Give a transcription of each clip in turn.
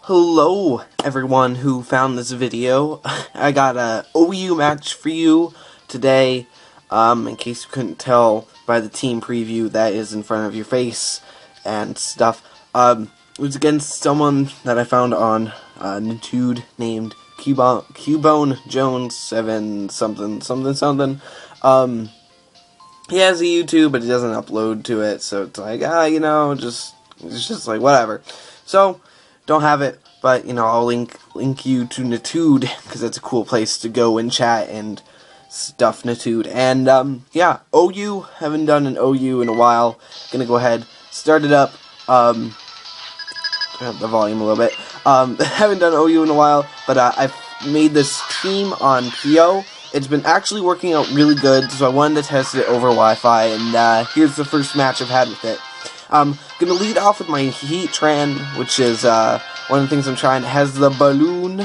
Hello, everyone who found this video. I got a OU match for you today. In case you couldn't tell by the team preview that is in front of your face and stuff. It was against someone that I found on Nitude named Cubone Jones 7 something. He has a YouTube, but he doesn't upload to it, so it's like, it's just like whatever. So don't have it, but I'll link you to Nitude because that's a cool place to go and chat and stuff. Nitude, and yeah, OU, haven't done an OU in a while. Gonna go ahead, start it up. Turn up the volume a little bit. Haven't done OU in a while, but I've made this team on PO. It's been actually working out really good, so I wanted to test it over Wi-Fi, and here's the first match I've had with it. I'm gonna lead off with my Heatran, which is one of the things I'm trying. It has the balloon.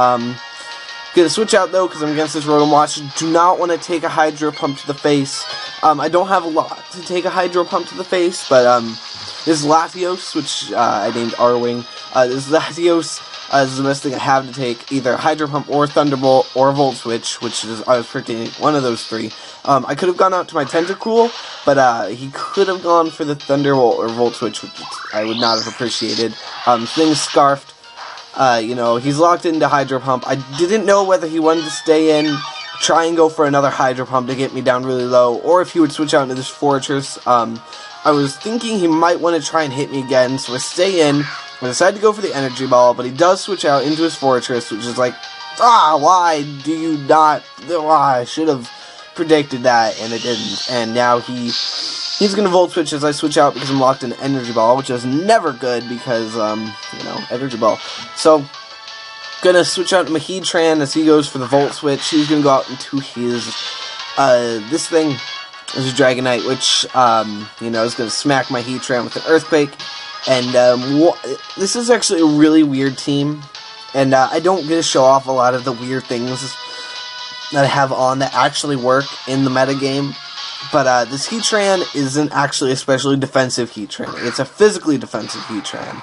Gonna switch out though because I'm against this Rotom Watch. Do not want to take a Hydro Pump to the face. I don't have a lot to take a Hydro Pump to the face, but this is Latios, which I named R-Wing. This Latios is the best thing I have to take, either Hydro Pump or Thunderbolt or Volt Switch, which is I was predicting one of those three. I could have gone out to my Tentacruel, but he could have gone for the Thunderbolt or Volt Switch, which I would not have appreciated. Thing's Scarfed. He's locked into Hydro Pump. I didn't know whether he wanted to stay in, try and go for another Hydro Pump to get me down really low, or if he would switch out into this Fortress. I was thinking he might want to try and hit me again, so I stay in. I decided to go for the Energy Ball, but he does switch out into his Fortress, which is like, why do you not? I should have predicted that, and it didn't. And now he's gonna Volt Switch as I switch out because I'm locked in Energy Ball, which is never good because, Energy Ball. So, gonna switch out to Heatran as he goes for the Volt Switch. He's gonna go out into his, this thing is a Dragonite, which, is gonna smack my Heatran with an Earthquake. And, this is actually a really weird team, and, I don't get to show off a lot of the weird things that I have on that actually work in the metagame. But, this Heatran isn't actually a especially defensive Heatran. It's a physically defensive Heatran.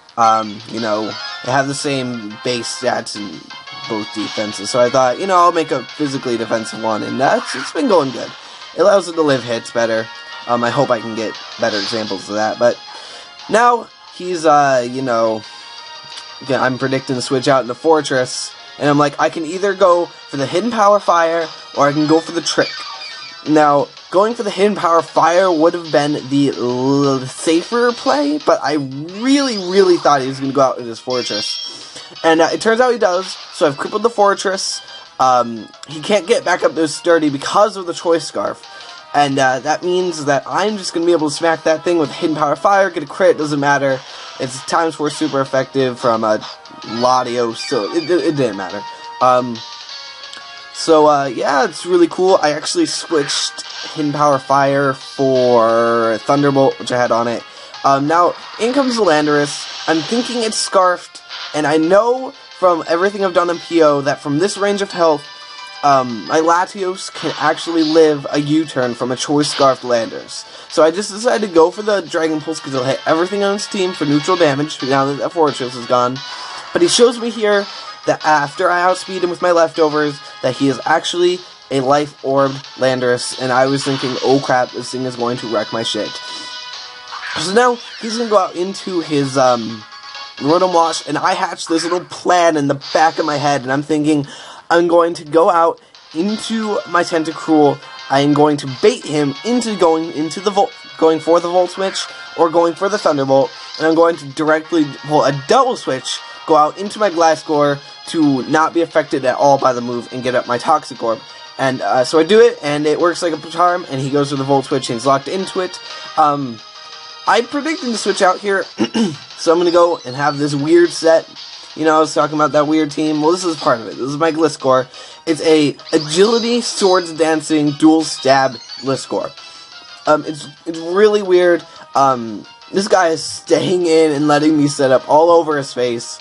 They have the same base stats in both defenses. So I thought, I'll make a physically defensive one, and it's been going good. It allows it to live hits better. I hope I can get better examples of that. But now, he's, I'm predicting to switch out into Fortress. And I'm like, I can either go for the Hidden Power Fire, or I can go for the Trick. Now, going for the Hidden Power Fire would have been the safer play, but I really, really thought he was going to go out with his Fortress. And it turns out he does, so I've crippled the Fortress. He can't get back up to sturdy because of the Choice Scarf. And that means that I'm just going to be able to smack that thing with Hidden Power Fire, get a crit, doesn't matter. It's ×4 super effective from Latios, so it didn't matter. Yeah, it's really cool. I actually switched Hidden Power Fire for Thunderbolt, which I had on it. Now, in comes the Landorus. I'm thinking it's Scarfed, and I know from everything I've done in PO that from this range of health, my Latios can actually live a U-turn from a Choice Scarfed Landorus. So I just decided to go for the Dragon Pulse because it'll hit everything on his team for neutral damage now that that Fortress is gone. But he shows me here that after I outspeed him with my leftovers, that he is actually a Life Orbed Landorus, and I was thinking, oh crap, this thing is going to wreck my shit. So now, he's going to go out into his, Rotom Wash, and I hatched this little plan in the back of my head, and I'm thinking, I'm going to go out into my Tentacruel, I am going to bait him into going for the Volt Switch, or going for the Thunderbolt, and I'm going to directly pull a double switch, go out into my Gliscor to not be affected at all by the move and get up my Toxic Orb. And so I do it, and it works like a charm, and he goes to the Volt Switch and he's locked into it. I'm predicting to switch out here, so I'm going to go and have this weird set. I was talking about that weird team. Well, this is part of it. This is my Gliscor. It's a Agility, Swords Dancing, Dual Stab Gliscor. It's really weird. This guy is staying in and letting me set up all over his face.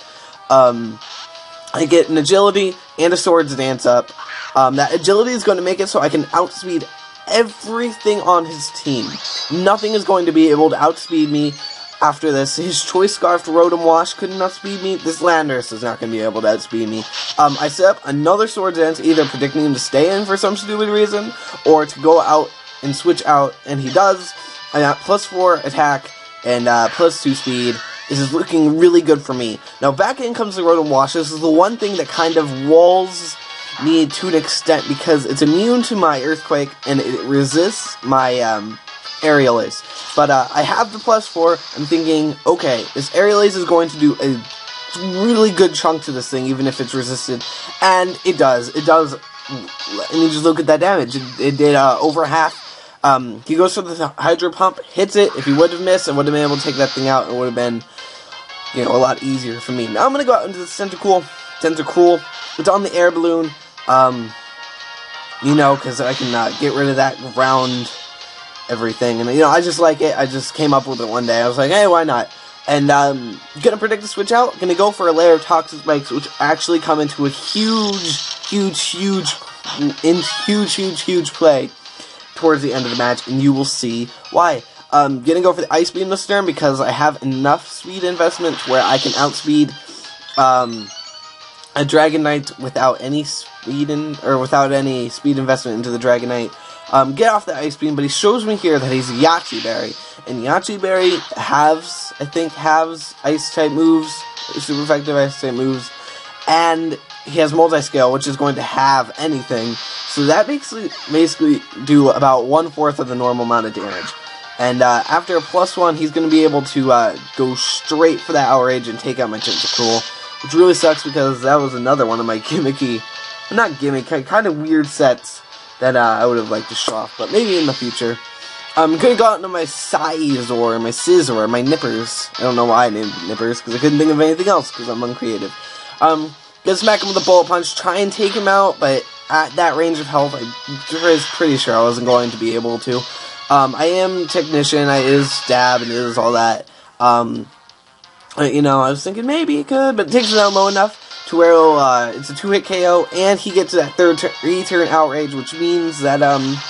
I get an Agility and a Swords Dance up. That Agility is going to make it so I can outspeed everything on his team. Nothing is going to be able to outspeed me after this. His Choice Scarf Rotom Wash could not outspeed me. This Landorus is not going to be able to outspeed me. I set up another Swords Dance, either predicting him to stay in for some stupid reason, or to go out and switch out, and he does. I got +4 attack and +2 speed. This is looking really good for me. Now back in comes the Rotom Wash. This is the one thing that kind of walls me to an extent, because it's immune to my Earthquake and it resists my Aerial Ace. But I have the +4. I'm thinking, okay, this Aerial Ace is going to do a really good chunk to this thing, even if it's resisted. And it does. It does. I mean, just look at that damage. It did over half. He goes for the Hydro Pump, hits it. If he would have missed, I would have been able to take that thing out. It would have been, you know, a lot easier for me. Now I'm going to go out into the Tentacruel. It's on the air balloon. You know, because I can get rid of that ground everything. And, you know, I just like it. I just came up with it one day. I was like, hey, why not? And, gonna predict the switch out. Gonna go for a layer of Toxic Spikes, which actually come into a huge play towards the end of the match, and you will see why. Gonna go for the Ice Beam this turn because I have enough speed investment where I can outspeed a Dragonite without any speed without any speed investment into the Dragonite. Get off the Ice Beam, but he shows me here that he's a Yache Berry, and Yache Berry halves Ice type moves, super effective Ice type moves, and he has Multi-Scale, which is going to have anything. So that basically do about 1/4 of the normal amount of damage. And after a +1, he's going to be able to go straight for that Outrage and take out my Tentacruel, which really sucks because that was another one of my kind of weird sets that I would have liked to show off, but maybe in the future. I'm going to go out into my Scizor, my Scizor, my Nippers. I don't know why I named it Nippers, because I couldn't think of anything else, because I'm uncreative. Gonna smack him with a Bullet Punch, try and take him out, but at that range of health, I was pretty sure I wasn't going to be able to. I am Technician, I is Stab, and it is all that. You know, I was thinking maybe it could, but it takes it out low enough to where it's a 2-hit KO, and he gets that 3-turn Outrage, which means that,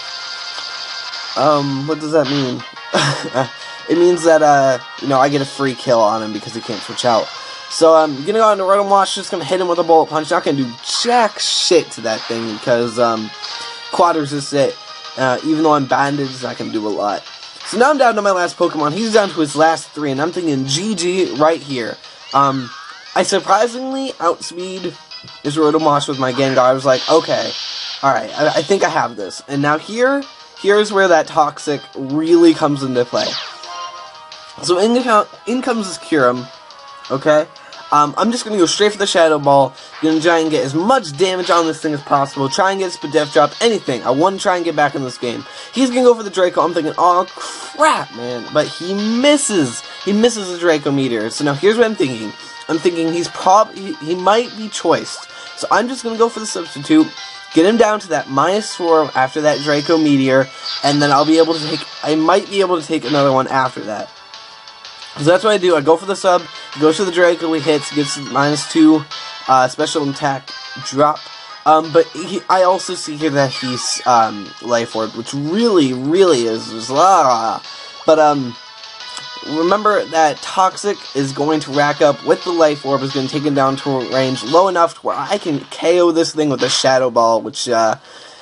what does that mean? It means that, you know, I get a free kill on him because he can't switch out. So I'm gonna go out into Rotom Wash, just gonna hit him with a Bullet Punch. Not gonna do jack shit to that thing because Quad Resist it. Even though I'm bandaged, it's not gonna do a lot. So now I'm down to my last Pokemon. He's down to his last 3, and I'm thinking GG right here. I surprisingly outspeed this Rotom Wash with my Gengar. I was like, okay, alright, I think I have this. And now here's where that Toxic really comes into play. So in comes this Kyurem, okay? I'm just going to go straight for the Shadow Ball. Going to try and get as much damage on this thing as possible. Try and get Spadef Drop, anything. I want to try and get back in this game. He's going to go for the Draco. I'm thinking, oh crap, man. But he misses. He misses the Draco Meteor. So now here's what I'm thinking. I'm thinking he might be choiced. So I'm just going to go for the substitute. Get him down to that -4 after that Draco Meteor. And then I might be able to take another one after that. So that's what I do. I go for the sub, he goes for the Draco, he hits, gets -2 special attack drop. But I also see here that he's Life Orb, which really is just But remember that Toxic is going to rack up with the Life Orb, is going to take him down to a range low enough to where I can KO this thing with a Shadow Ball, which that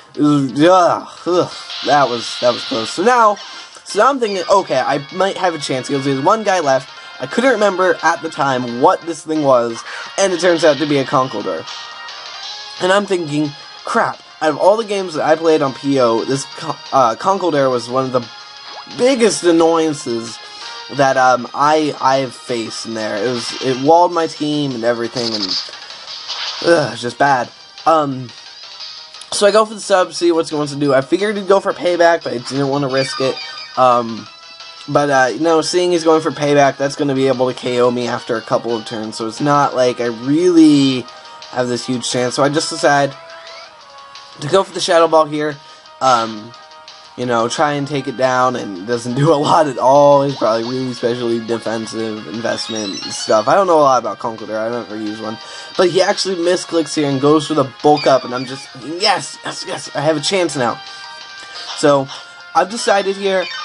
was close. So now I'm thinking, okay, I might have a chance, because there's one guy left. I couldn't remember at the time what this thing was, and it turns out to be a Conkeldurr. And I'm thinking, crap, out of all the games that I played on PO, this Conkeldurr was one of the biggest annoyances that I've faced in there. It walled my team and everything, and it's just bad. So I go for the sub, see what's going to do. I figured he'd go for payback, but I didn't want to risk it. You know, seeing he's going for payback, that's going to be able to KO me after a couple of turns, so it's not like I really have this huge chance. So I just decide to go for the Shadow Ball here. You know, try and take it down, and it doesn't do a lot at all. He's probably really specially defensive investment stuff. I don't know a lot about Conkeldurr, I never use one. But he actually misclicks here and goes for the Bulk Up, and I'm just, yes, I have a chance now. So I've decided here,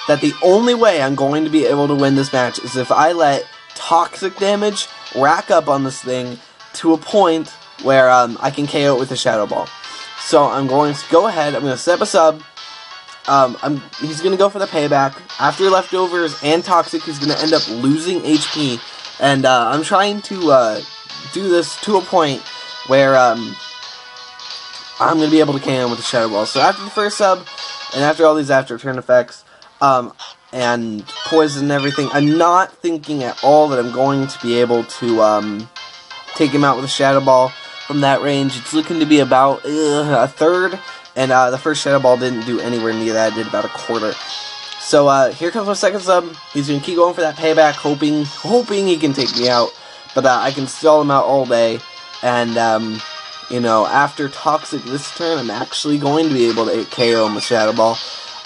that the only way I'm going to be able to win this match is if I let toxic damage rack up on this thing to a point where I can KO it with a Shadow Ball. So I'm going to go ahead, I'm going to set up a sub. He's going to go for the payback. After leftovers and toxic, he's going to end up losing HP. And I'm trying to do this to a point where I'm going to be able to KO him with the Shadow Ball. So after the first sub, and after all these after turn effects, and poison and everything, I'm not thinking at all that I'm going to be able to take him out with a Shadow Ball from that range. It's looking to be about a third, and the first Shadow Ball didn't do anywhere near that. It did about a quarter. So here comes my second sub. He's going to keep going for that payback, hoping he can take me out. But I can stall him out all day, and you know, after toxic this turn, I'm actually going to be able to KO him with Shadow Ball.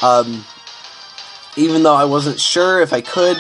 Even though I wasn't sure if I could,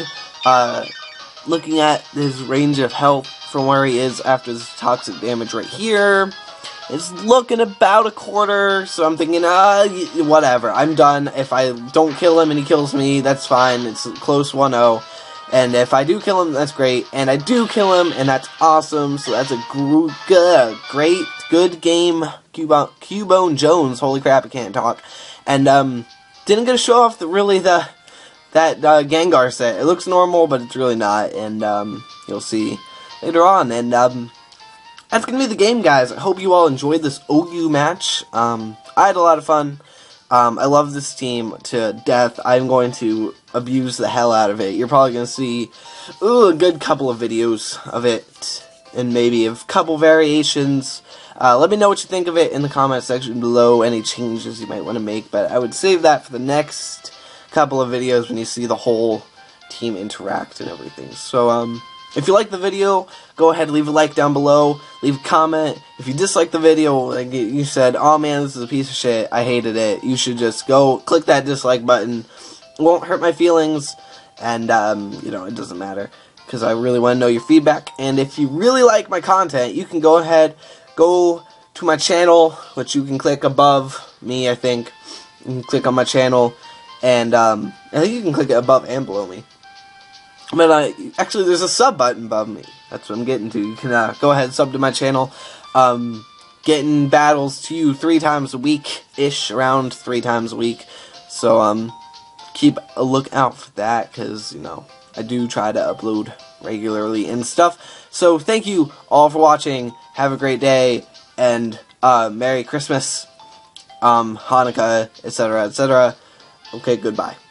looking at his range of health from where he is after this toxic damage right here, it's looking about a quarter, so I'm thinking, whatever, I'm done. If I don't kill him and he kills me, that's fine, it's a close 1-0, and if I do kill him, that's great, and I do kill him, and that's awesome, so that's a great, good game, Cubone Jones, holy crap, I can't talk, and, didn't get to show off that Gengar set. It looks normal, but it's really not, and you'll see later on. And that's gonna be the game, guys. I hope you all enjoyed this OU match. I had a lot of fun. I love this team to death. I'm going to abuse the hell out of it. You're probably gonna see a good couple of videos of it, and maybe a couple variations. Let me know what you think of it in the comment section below, any changes you might want to make, but I would save that for the next couple of videos when you see the whole team interact and everything. So, if you like the video, go ahead, leave a like down below, leave a comment. If you dislike the video, like you said, oh man, this is a piece of shit, I hated it, you should just go click that dislike button. It won't hurt my feelings, and, you know, it doesn't matter, because I really want to know your feedback. And if you really like my content, you can go ahead, go to my channel, which you can click above me, I think. You can click on my channel, and I think you can click it above and below me. But actually, there's a sub button above me. That's what I'm getting to. You can go ahead and sub to my channel. Getting battles to you 3 times a week-ish, around 3 times a week. So keep a lookout for that, because, you know, I do try to upload regularly and stuff. So thank you all for watching. Have a great day, and Merry Christmas, Hanukkah, etc., etc. Okay, goodbye.